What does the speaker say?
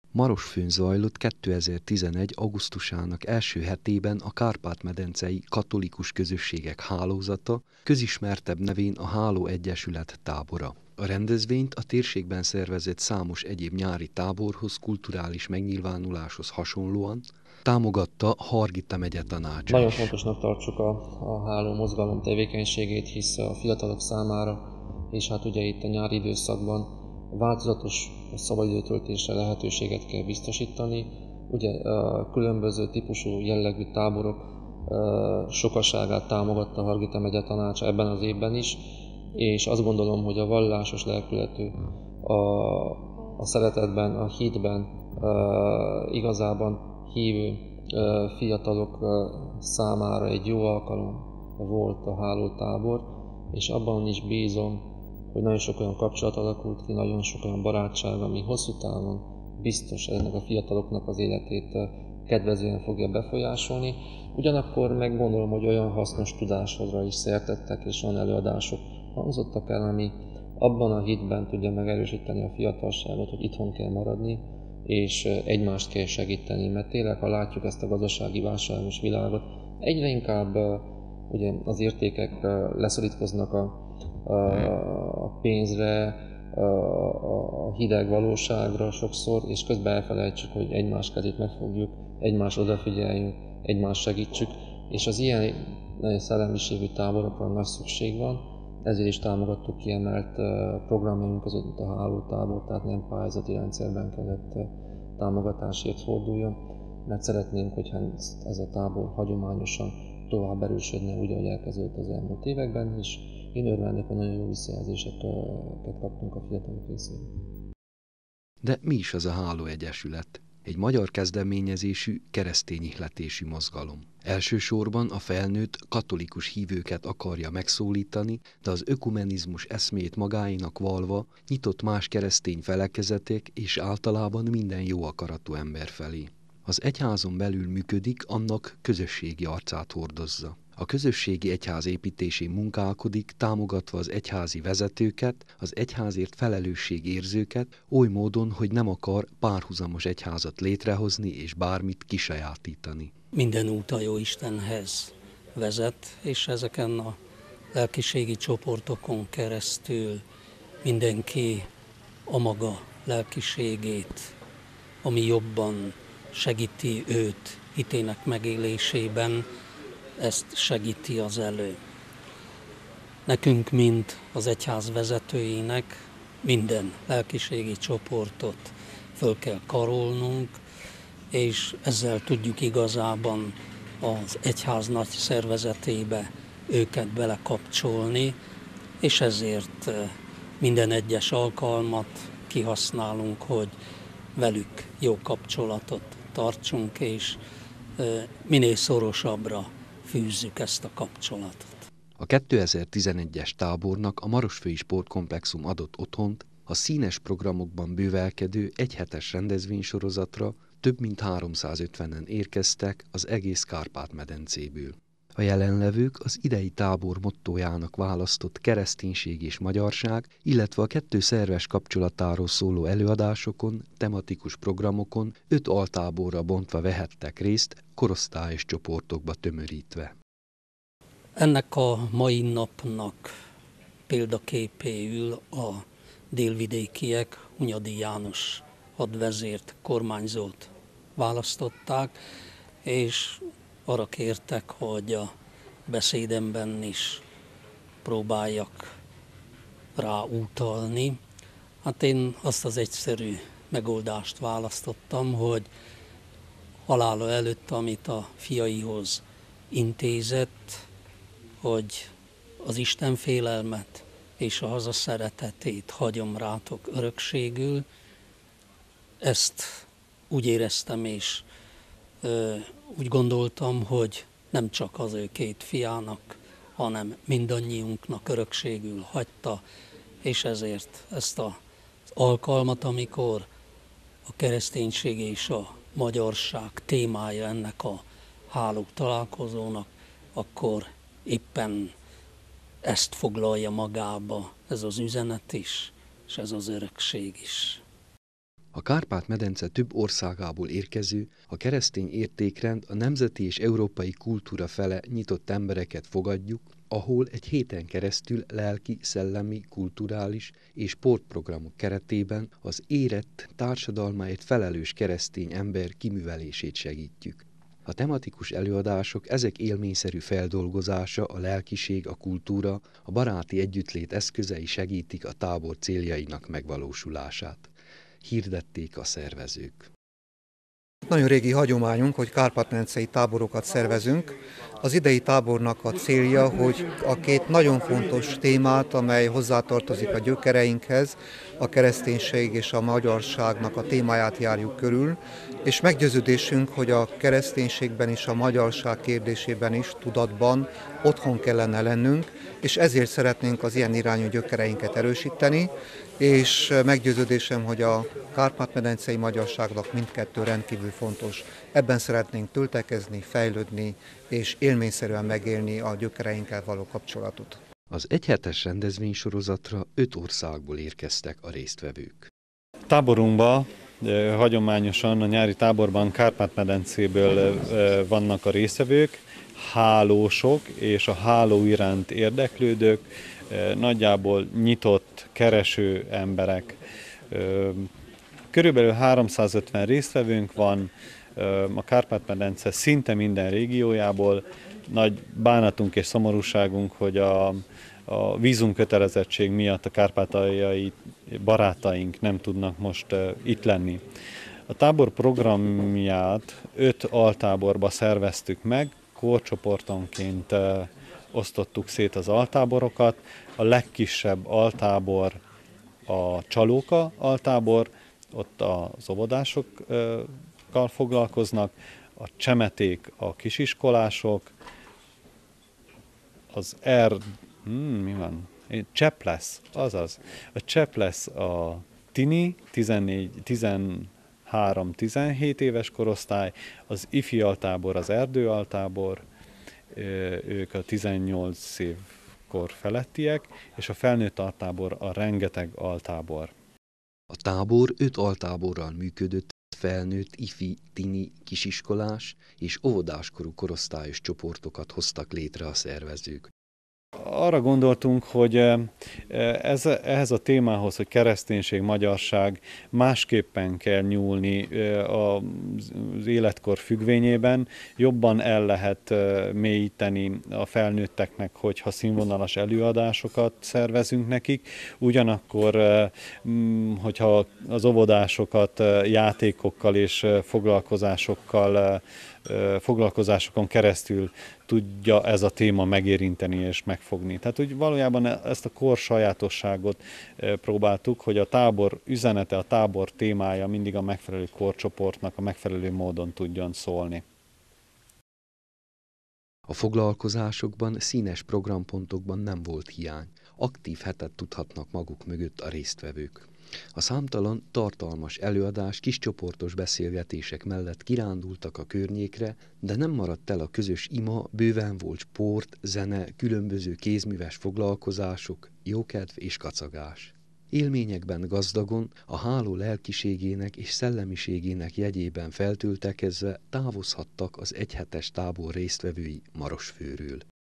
Marosfőn zajlott 2011. augusztusának első hetében a Kárpát-medencei katolikus közösségek hálózata, közismertebb nevén a Háló Egyesület tábora. A rendezvényt a térségben szervezett számos egyéb nyári táborhoz, kulturális megnyilvánuláshoz hasonlóan támogatta Hargita megyetanácsa Nagyon is. fontosnak tartsuk a Háló mozgalom tevékenységét, hisz a fiatalok számára, és hát ugye itt a nyári időszakban változatos szabadidőtöltésre lehetőséget kell biztosítani. Ugye különböző típusú jellegű táborok sokaságát támogatta a Hargita megye tanácsa ebben az évben is, és azt gondolom, hogy a vallásos lelkületű, a szeretetben, a hitben igazában hívő fiatalok számára egy jó alkalom volt a hálótábor, és abban is bízom, hogy nagyon sok olyan kapcsolat alakult ki, nagyon sok olyan barátság, ami hosszú távon biztos ennek a fiataloknak az életét kedvezően fogja befolyásolni. Ugyanakkor meggondolom, hogy olyan hasznos tudásra is szert tettek, és olyan előadások hangzottak el, ami abban a hitben tudja megerősíteni a fiatalságot, hogy itthon kell maradni, és egymást kell segíteni, mert tényleg, ha látjuk ezt a gazdasági válságos világot, egyre inkább ugye az értékek leszorítkoznak a pénzre, a hideg valóságra sokszor, és közben elfelejtsük, hogy egymás kezét megfogjuk, egymás odafigyeljünk, egymást segítsük, és az ilyen szellemiségű táborokra nagy szükség van, ezért is támogattuk kiemelt programjaink között a hálótábor, tehát nem pályázati rendszerben kellett támogatásért forduljon, mert szeretnénk, hogyha ez a tábor hagyományosan tovább erősödne, úgy, ahogy elkezdődött az elmúlt években, és én örvendek, hogy nagyon jó visszajelzéseket kaptunk a fiatalok részéről. De mi is az a Háló Egyesület? Egy magyar kezdeményezésű keresztény ihletésű mozgalom. Elsősorban a felnőtt katolikus hívőket akarja megszólítani, de az ökumenizmus eszmét magáénak valva nyitott más keresztény felekezetek és általában minden jó akaratú ember felé. Az egyházon belül működik, annak közösségi arcát hordozza. A közösségi egyház építésén munkálkodik, támogatva az egyházi vezetőket, az egyházért felelősségérzőket, oly módon, hogy nem akar párhuzamos egyházat létrehozni és bármit kisajátítani. Minden út a Jóistenhez vezet, és ezeken a lelkiségi csoportokon keresztül mindenki a maga lelkiségét, ami jobban segíti őt hitének megélésében, ezt segíti az elő. Nekünk, mint az egyház vezetőinek minden lelkiségi csoportot föl kell karolnunk, és ezzel tudjuk igazában az egyház nagy szervezetébe őket belekapcsolni, és ezért minden egyes alkalmat kihasználunk, hogy velük jó kapcsolatot tartsunk, és minél szorosabbra fűzzük ezt a kapcsolatot. A 2011-es tábornak a Marosfői Sportkomplexum adott otthont, a színes programokban bővelkedő egyhetes rendezvénysorozatra több mint 350-en érkeztek az egész Kárpát-medencéből. A jelenlevők az idei tábor mottójának választott kereszténység és magyarság, illetve a kettő szerves kapcsolatáról szóló előadásokon, tematikus programokon 5 altáborra bontva vehettek részt, korosztályos csoportokba tömörítve. Ennek a mai napnak példaképéül a délvidékiek Hunyadi János hadvezért, kormányzót választották, és arra kértek, hogy a beszédemben is próbáljak rá utalni. Hát én azt az egyszerű megoldást választottam, hogy halála előtt, amit a fiaihoz intézett, hogy az Isten félelmet és a haza szeretetét hagyom rátok örökségül. Ezt úgy éreztem, és úgy gondoltam, hogy nem csak az ő 2 fiának, hanem mindannyiunknak örökségül hagyta, és ezért ezt az alkalmat, amikor a kereszténység és a magyarság témája ennek a háló találkozónak, akkor éppen ezt foglalja magába ez az üzenet is, és ez az örökség is. A Kárpát-medence több országából érkező, a keresztény értékrend a nemzeti és európai kultúra fele nyitott embereket fogadjuk, ahol egy héten keresztül lelki, szellemi, kulturális és sportprogramok keretében az érett, társadalmáért felelős keresztény ember kiművelését segítjük. A tematikus előadások ezek élményszerű feldolgozása, a lelkiség, a kultúra, a baráti együttlét eszközei segítik a tábor céljainak megvalósulását. Hirdették a szervezők. Nagyon régi hagyományunk, hogy kárpát-medencei táborokat szervezünk. Az idei tábornak a célja, hogy a két nagyon fontos témát, amely hozzátartozik a gyökereinkhez, a kereszténység és a magyarságnak a témáját járjuk körül, és meggyőződésünk, hogy a kereszténységben és a magyarság kérdésében is tudatban otthon kellene lennünk, és ezért szeretnénk az ilyen irányú gyökereinket erősíteni, és meggyőződésem, hogy a kárpát-medencei magyarságnak mindkettő rendkívül fontos. Ebben szeretnénk töltekezni, fejlődni, és élményszerűen megélni a gyökereinkkel való kapcsolatot. Az egyhetes rendezvénysorozatra 5 országból érkeztek a résztvevők. Táborunkban hagyományosan a nyári táborban Kárpát-medencéből vannak a résztvevők, hálósok és a háló iránt érdeklődők, nagyjából nyitott, kereső emberek. Körülbelül 350 résztvevőnk van a Kárpát-medence szinte minden régiójából. Nagy bánatunk és szomorúságunk, hogy a vízumkötelezettség miatt a kárpátaljai barátaink nem tudnak most itt lenni. A tábor programját 5 altáborba szerveztük meg, korcsoportonként osztottuk szét az altáborokat. A legkisebb altábor a Csalóka altábor, ott az óvodásokkal foglalkoznak, a Csemeték a kisiskolások, az Cseplesz, azaz. A Cseplesz a tini, 13-17 éves korosztály, az ifi altábor az Erdő altábor, ők a 18 évkor felettiek, és a felnőtt altábor a Rengeteg altábor. A tábor 5 altáborral működött, felnőtt, ifi, tini, kisiskolás és óvodáskorú korosztályos csoportokat hoztak létre a szervezők. Arra gondoltunk, hogy ehhez a témához, hogy kereszténység, magyarság, másképpen kell nyúlni az életkor függvényében, jobban el lehet mélyíteni a felnőtteknek, hogyha színvonalas előadásokat szervezünk nekik, ugyanakkor, hogyha az óvodásokat játékokkal és foglalkozásokon keresztül tudja ez a téma megérinteni és megfogni. Tehát úgy valójában ezt a kor sajátosságot próbáltuk, hogy a tábor üzenete, a tábor témája mindig a megfelelő korcsoportnak a megfelelő módon tudjon szólni. A foglalkozásokban, színes programpontokban nem volt hiány. Aktív hetet tudhatnak maguk mögött a résztvevők. A számtalan, tartalmas előadás, kiscsoportos beszélgetések mellett kirándultak a környékre, de nem maradt el a közös ima, bőven volt sport, zene, különböző kézműves foglalkozások, jókedv és kacagás. Élményekben gazdagon, a háló lelkiségének és szellemiségének jegyében feltöltekezve távozhattak az egyhetes tábor résztvevői Marosfőről.